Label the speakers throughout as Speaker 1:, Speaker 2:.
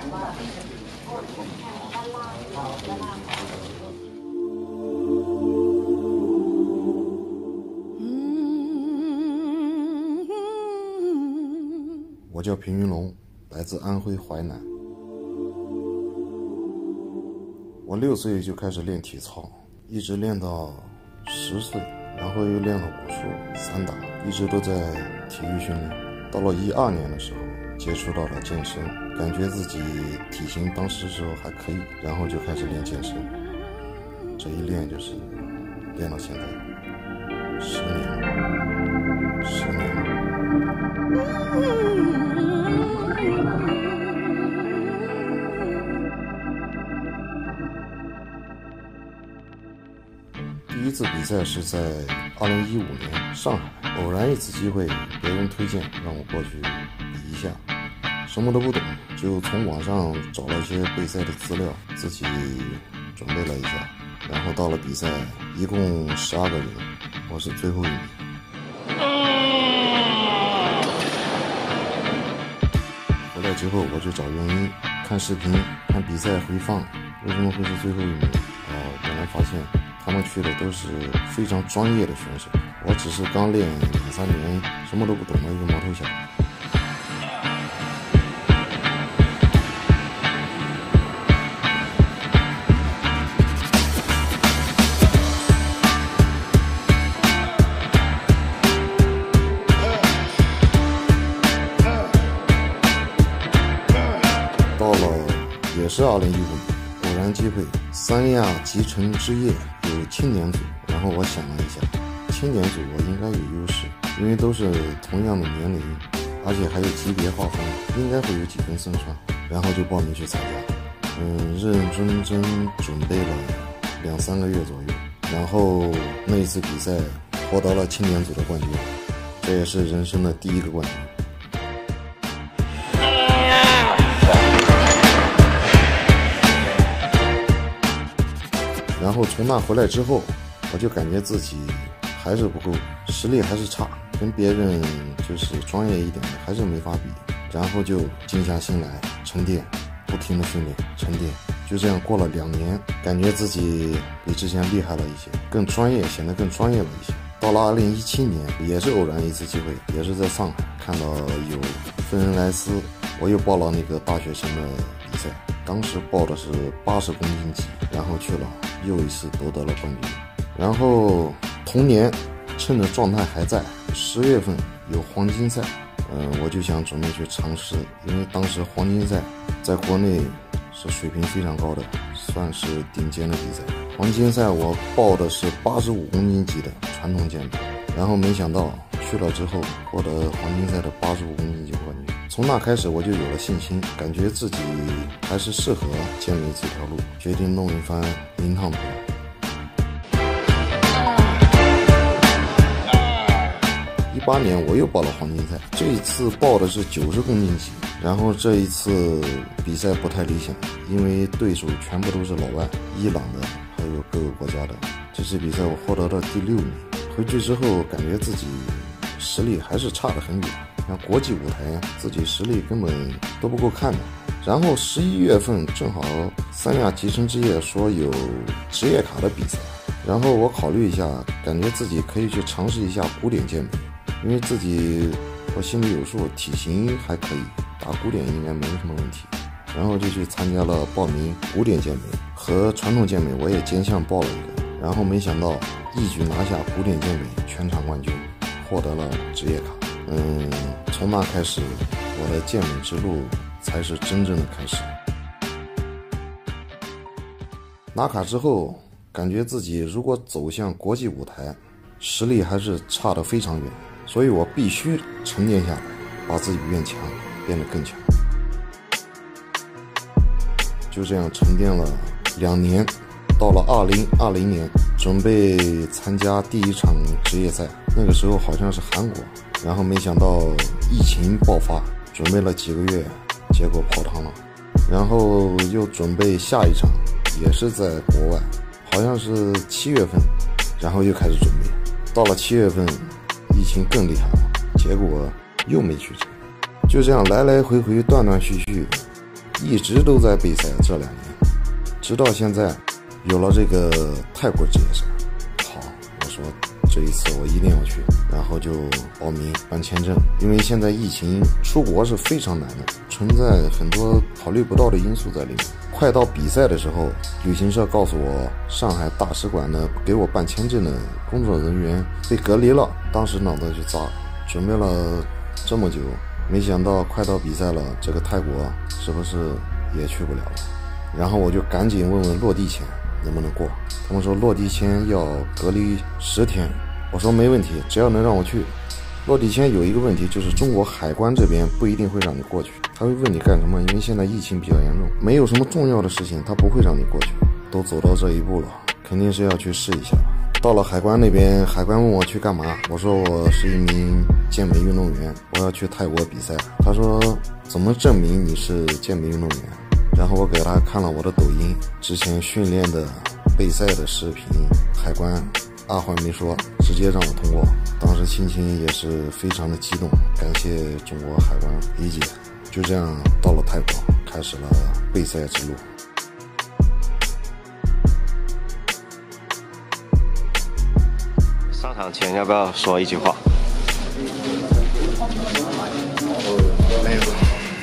Speaker 1: 我叫平云龙，来自安徽淮南。我6岁就开始练体操，一直练到10岁，然后又练了武术、散打，一直都在体育训练。到了12年的时候，接触到了健身，感觉自己体型当时的时候还可以，然后就开始练健身。这一练就是练到现在10年了，10年了。第一次比赛是在2015年上海，偶然一次机会，别人推荐让我过去比一下，什么都不懂，就从网上找了一些备赛的资料，自己准备了一下，然后到了比赛，一共12个人，我是最后一名。回来之后我就找原因，看视频，看比赛回放，为什么会是最后一名？原来发现他们去的都是非常专业的选手，我只是刚练2-3年，什么都不懂的一个毛头小孩。到了也是2015年，偶然机会，三亚集成之夜有青年组，然后我想了一下，青年组我应该有优势，因为都是同样的年龄，而且还有级别划分，应该会有几分胜算，然后就报名去参加。认认真真准备了2-3个月左右，然后那一次比赛获得了青年组的冠军，这也是人生的第1个冠军。然后从那回来之后，我就感觉自己还是不够，实力还是差，跟别人就是专业一点的还是没法比。然后就静下心来沉淀，不停的训练沉淀，就这样过了2年，感觉自己比之前厉害了一些，更专业，显得更专业了一些。到了2017年，也是偶然一次机会，也是在上海看到有芬恩莱斯，我又报了那个大学生的比赛，当时报的是80公斤级，然后去了，又一次夺得了冠军。然后同年趁着状态还在，10月份有黄金赛，我就想准备去尝试，因为当时黄金赛在国内是水平非常高的，算是顶尖的比赛。黄金赛我报的是85公斤级的传统健美，然后没想到去了之后获得黄金赛的85公斤级冠军。从那开始我就有了信心，感觉自己还是适合健美这条路，决定弄一番名堂出来。18年我又报了黄金赛，这一次报的是90公斤级，然后这一次比赛不太理想，因为对手全部都是老外，伊朗的还有各个国家的。这次比赛我获得了第6名，回去之后感觉自己实力还是差得很远，像国际舞台自己实力根本都不够看的。然后11月份正好三亚集成之夜说有职业卡的比赛，然后我考虑一下，感觉自己可以去尝试一下古典健美，因为自己我心里有数，体型还可以，打古典应该没什么问题。然后就去参加了报名古典健美和传统健美，我也兼项报了一个，然后没想到一举拿下古典健美全场冠军，获得了职业卡。从那开始我的健美之路才是真正的开始。拿卡之后感觉自己如果走向国际舞台，实力还是差得非常远，所以我必须沉淀下来，把自己变强，变得更强。就这样沉淀了2年，到了2020年，准备参加第1场职业赛，那个时候好像是韩国，然后没想到疫情爆发，准备了几个月，结果泡汤了。然后又准备下一场，也是在国外，好像是7月份，然后又开始准备。到了7月份，疫情更厉害了，结果又没去成。就这样来来回回断断续续， 一直都在备赛这2年，直到现在有了这个泰国职业赛。好，我说这一次我一定要去，然后就报名办签证。因为现在疫情出国是非常难的，存在很多考虑不到的因素在里面。快到比赛的时候，旅行社告诉我，上海大使馆的给我办签证的工作人员被隔离了。当时脑袋就炸了，准备了这么久，没想到快到比赛了，这个泰国是不是也去不了了？然后我就赶紧问问落地签能不能过，他们说落地签要隔离10天，我说没问题，只要能让我去。落地签有一个问题，就是中国海关这边不一定会让你过去，他会问你干什么，因为现在疫情比较严重，没有什么重要的事情他不会让你过去。都走到这一步了，肯定是要去试一下吧。到了海关那边，海关问我去干嘛，我说我是一名健美运动员，我要去泰国比赛。他说怎么证明你是健美运动员？然后我给他看了我的抖音之前训练的备赛的视频，海关二话没说，直接让我通过。当时心情也是非常的激动，感谢中国海关理解。就这样到了泰国，开始了备赛之路。
Speaker 2: 上场前要不要说一句话？
Speaker 1: 没有。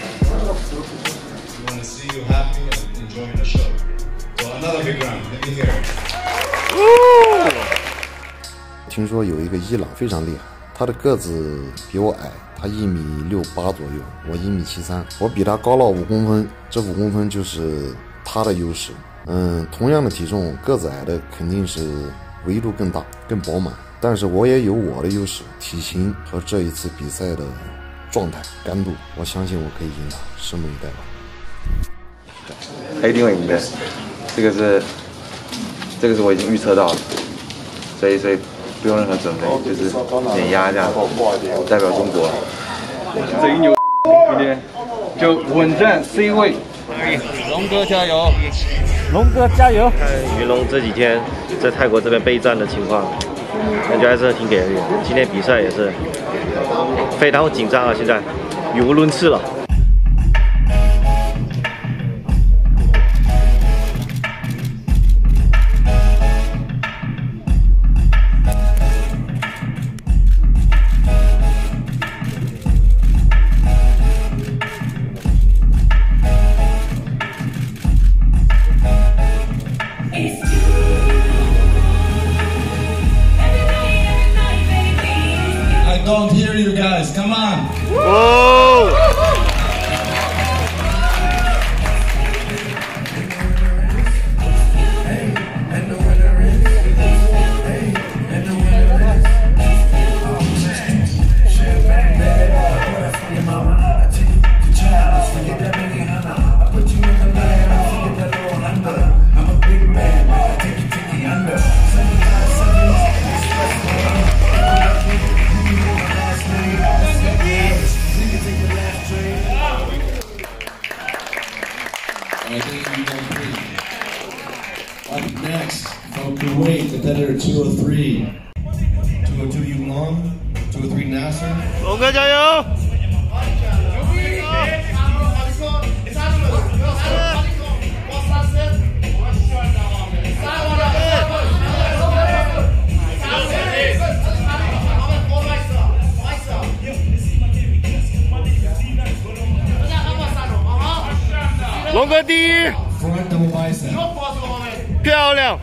Speaker 1: 听说有一个伊朗非常厉害，他的个子比我矮，他1.68米左右，我1.73米，我比他高了5公分，这5公分就是他的优势。同样的体重，个子矮的肯定是维度更大、更饱满，但是我也有我的优势，体型和这一次比赛的状态、干度，我相信我可以赢他，拭目以待吧。
Speaker 3: 他一定会赢的，这个是我已经预测到了，所以不用任何准备，就是碾压这样，代表中国。
Speaker 4: 这一牛今天就稳占 C 位。龙哥加油！龙哥加油！
Speaker 2: 看云龙这几天在泰国这边备战的情况，感觉还是挺给力的。今天比赛也是非常紧张啊，现在语无伦次了。
Speaker 5: Don't hear you guys, come on!
Speaker 2: Whoa!
Speaker 5: Up next, from Kuwait, competitor 203. 202 Yulong, 203 Nasser.
Speaker 2: 龙哥加油！龙哥第一，
Speaker 5: Front double bicep.
Speaker 2: 漂亮！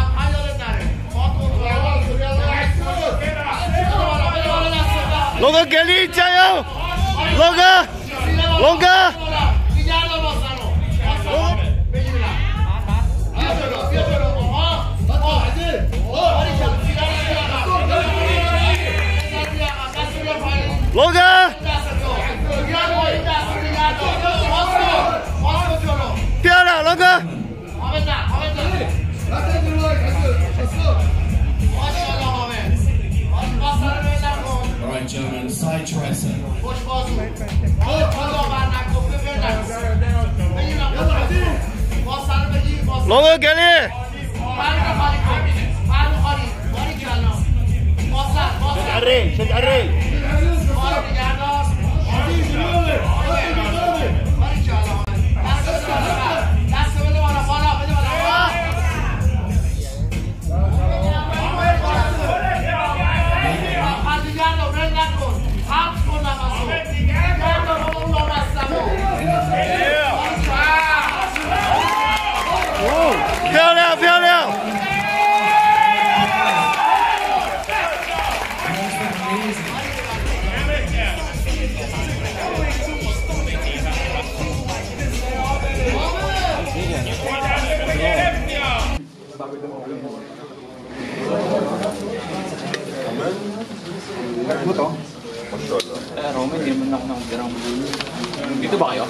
Speaker 2: 龙哥给力，加油！龙哥，龙哥！龙哥！漂亮，龙哥！
Speaker 5: Alright, gentlemen, side tricep.
Speaker 2: 龙哥给力！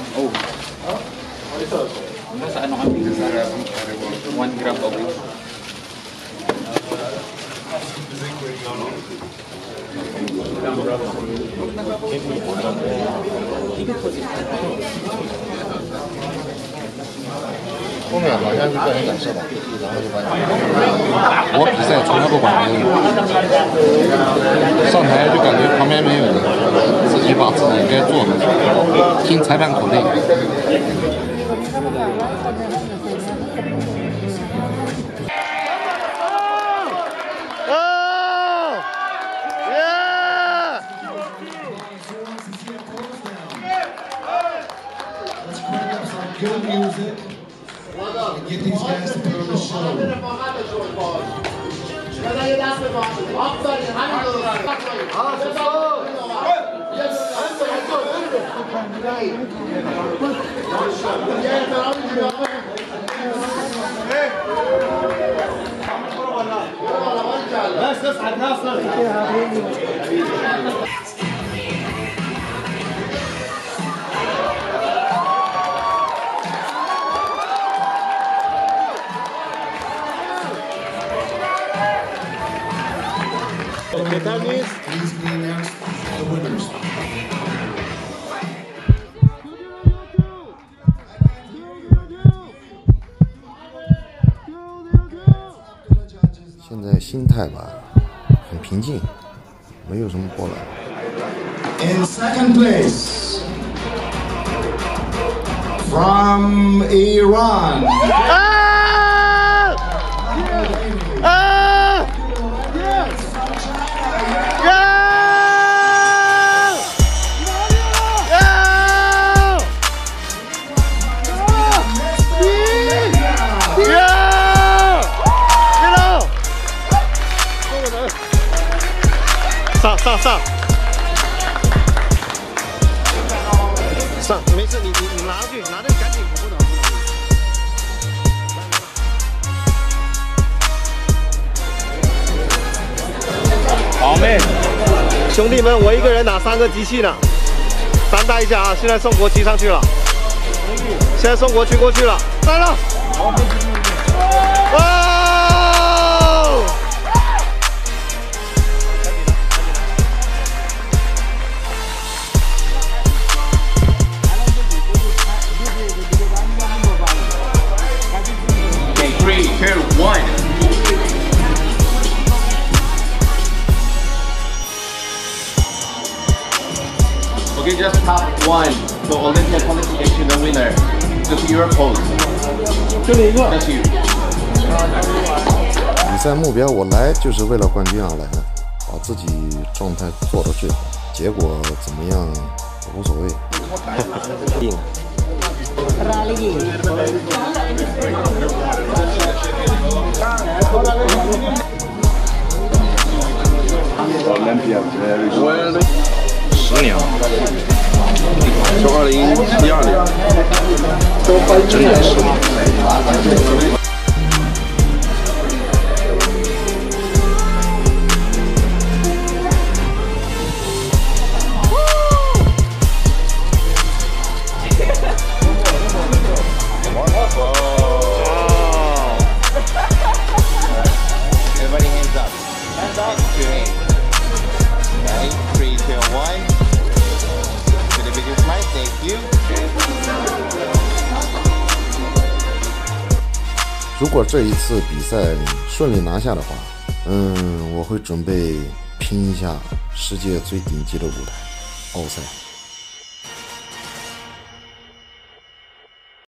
Speaker 4: Oh. Unless I know how big is that? 1 gram of it.
Speaker 1: 后面好像是个人感受吧，然后就把我比赛从来不管别人，上台就感觉旁边没有人，自己把自己该做的，听裁判口令。
Speaker 5: Good music. Get these guys to put on the show. Please be announced the winners.
Speaker 1: Now 现在心态吧，很平静，没有什么波澜。
Speaker 5: In second place, from Iran.
Speaker 2: 上，没事，你拿去，拿着赶紧补的。好妹，兄弟们，我一个人打3个机器呢，担待一下啊！现在送国旗上去了，现在送国旗过去了，来了，哇！
Speaker 4: 3, 2, 1. Okay, just top 1. So Olympia qualification, the winner. Just your pose. That's you.
Speaker 1: 比赛目标我来就是为了冠军而来的，把自己状态做到最好，结果怎么样无所谓。硬。
Speaker 3: Olympia very well.
Speaker 2: 10年了，
Speaker 3: 从2012年，
Speaker 2: 整整10年。
Speaker 1: 如果这一次比赛顺利拿下的话，我会准备拼一下世界最顶级的舞台——奥赛。